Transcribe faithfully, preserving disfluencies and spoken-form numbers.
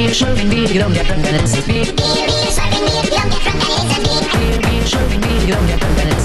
beer, smoking beer, you don't get drunk and it's beer. Beer, beer, smoking beer, you don't get drunk and it's beer. Beer, beer, smoking beer, you don't get drunk and it's